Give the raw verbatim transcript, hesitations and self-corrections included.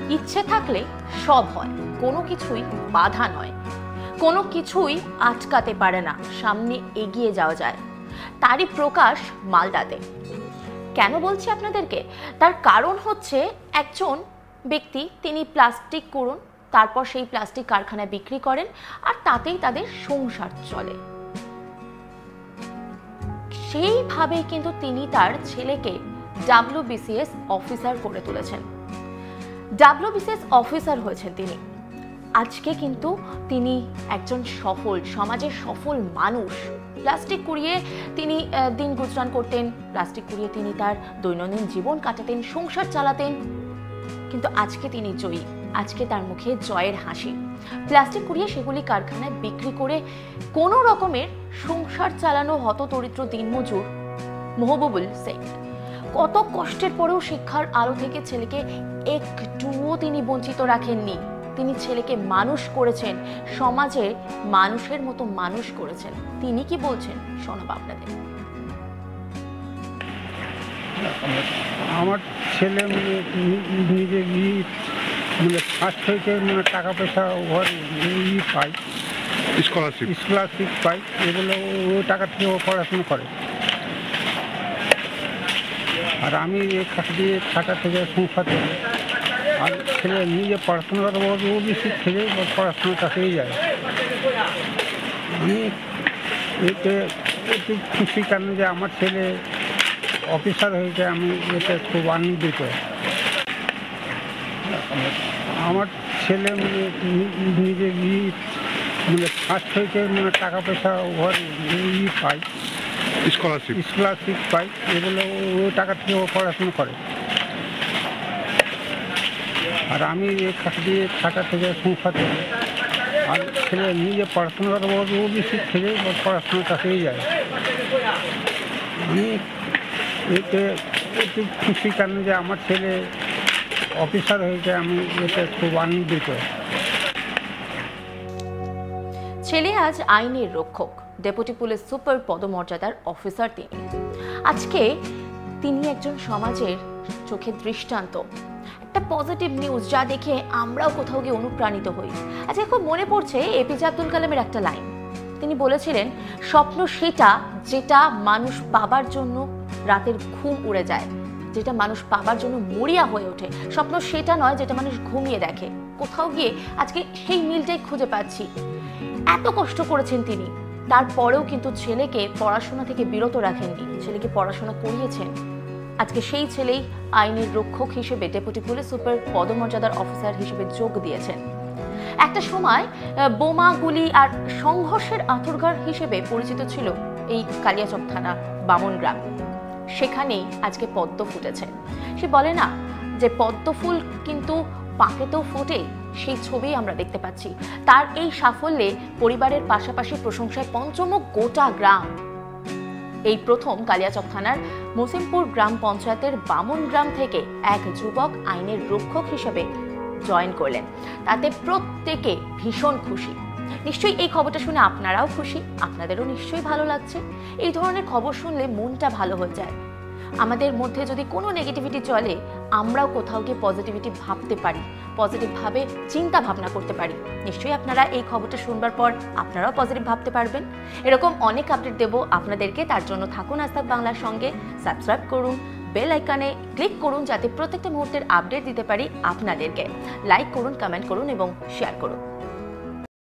ইচ্ছে থাকলে সব হয়, কোনো কিছুই বাধা নয়, কোনো কিছুই আটকাতে পারে না, সামনে এগিয়ে যাওয়া যায়। তারই প্রকাশ মালদাতে। কেন বলছি আপনাদেরকে? তার কারণ হচ্ছে একজন ব্যক্তি, তিনি প্লাস্টিক কুড়ুন, তারপর সেই প্লাস্টিক কারখানায় বিক্রি করেন আর তাতেই তাদের সংসার চলে। সেইভাবে কিন্তু তিনি তার ছেলেকে ডাব্লিউবিসিএস অফিসার করে তুলেছেন। ডাব্লিউবিসিএস অফিসার হয়েছেন তিনি। আজকে কিন্তু তিনি একজন সফল, সমাজের সফল মানুষ। প্লাস্টিক কুড়িয়ে তিনি দিন গুজরান করতেন, প্লাস্টিক কুড়িয়ে তিনি তার দৈনন্দিন জীবন কাটাতেন, সংসার চালাতেন, কিন্তু আজকে তিনি জয়ী। আজকে তার মুখে জয়ের হাসি। প্লাস্টিক কুড়িয়ে সেগুলি কারখানায় বিক্রি করে কোনো রকমের সংসার চালানো হতদরিদ্র দিনমজুর মহবুবুল শেখ কত কষ্টের পরেও শিক্ষার আলো থেকে ছেলেকে একটুও তিনি বঞ্চিত রাখেননি। তিনি ছেলেকে মানুষ করেছেন, সমাজে মানুষের মতো মানুষ করেছেন। তিনি কি বলছেন শোনাবো আপনাদের। আমার ছেলে মানে নিজে মানে ফার্স্ট হয়েছে, মানে টাকা পয়সা ওর ই পাই, স্কলারশিপ স্কলারশিপ পাই, এগুলো ওই টাকা থেকে ও পড়াশোনা করে। আর আমি এই খাতা দিয়ে খাতা থেকে সংসার করি। আর ছেলে নিজে পড়াশোনা করে, ও বেশি থেকে পড়াশোনাটা হয়ে যায়। আমি এতে একটু খুশি, কারণ যে আমার ছেলে অফিসার হয়েছে, আমি এতে খুব আনন্দিত। আমার ছেলে মানে নিজে মানে ফার্স্ট হয়েছে, মানে টাকা পয়সা ওর ই পাই, স্কলারশিপ স্কলারশিপ পাই, এগুলো ওই টাকা থেকে ও পড়াশোনা করে। আর আমি এই খাতা দিয়ে খাতা থেকে সংসার করি। আর ছেলে নিজে পড়াশোনা করে, ও বেশি থেকে পড়াশোনাটা হয়ে যায়। আমি এতে একটু খুশি, কারণ যে আমার ছেলে অফিসার হয়েছে, আমি এতে খুব আনন্দিত। ছেলে আজ আইনের রক্ষক, ডেপুটি পুলিশ সুপার পদমর্যাদার অফিসার তিনি। আজকে তিনি একজন সমাজের চোখে দৃষ্টান্ত, একটা পজিটিভ নিউজ যা দেখে আমরাও কোথাও গিয়ে অনুপ্রাণিত হই। আজকে খুব মনে পড়ছে এপিজে আব্দুল কালামের একটা লাইন। তিনি বলেছিলেন, স্বপ্ন সেটা যেটা মানুষ পাবার জন্য রাতের ঘুম উড়ে যায়, যেটা মানুষ পাবার জন্য মরিয়া হয়ে ওঠে। স্বপ্ন সেটা নয় যেটা মানুষ ঘুমিয়ে দেখে। কোথাও গিয়ে আজকে সেই মিলটাই খুঁজে পাচ্ছি। এত কষ্ট করেছেন তিনি, তারপরেও কিন্তু ছেলেকে পড়াশোনা থেকে বিরত রাখেননি, ছেলেকে পড়াশোনা করিয়েছেন। আজকে সেই ছেলেই আইনের রক্ষক হিসেবে ডেপুটি পুলিশ সুপার পদমর্যাদার অফিসার হিসেবে যোগ দিয়েছেন। একটা সময় বোমা, গুলি আর সংঘর্ষের আঁতুড়ঘর হিসেবে পরিচিত ছিল এই কালিয়াচক থানা বামন গ্রাম। সেখানেই আজকে পদ্ম ফুটেছে। সে বলে না যে পদ্ম ফুল কিন্তু পাকেতেও ফোটে, সেই ছবি আমরা দেখতে পাচ্ছি। তার এই সাফল্যে পরিবারের পাশাপাশি প্রশংসায় পঞ্চমুখ গোটা গ্রাম। এই প্রথম কালিয়াচক থানার মসিমপুর গ্রাম পঞ্চায়েতের বামন গ্রাম থেকে এক যুবক আইনের রক্ষক হিসেবে জয়েন করলেন। তাতে প্রত্যেকে ভীষণ খুশি। নিশ্চয়ই এই খবরটা শুনে আপনারাও খুশি, আপনাদেরও নিশ্চয়ই ভালো লাগছে। এই ধরনের খবর শুনলে মনটা ভালো হয়ে যায়। আমাদের মধ্যে যদি কোনো নেগেটিভিটি চলে, আমরাও কোথাও গিয়ে পজিটিভিটি ভাবতে পারি, পজিটিভ ভাবে চিন্তা ভাবনা করতে পারি। নিশ্চয়ই আপনারা এই খবরটা শুনবার পর আপনারাও পজিটিভ ভাবতে পারবেন। এরকম অনেক আপডেট দেব আপনাদেরকে। তার জন্য থাকুন আজতাক বাংলার সঙ্গে, সাবস্ক্রাইব করুন, বেল আইকনে ক্লিক করুন, যাতে প্রত্যেকটা মুহূর্তের আপডেট দিতে পারি আপনাদেরকে। লাইক করুন, কমেন্ট করুন এবং শেয়ার করুন।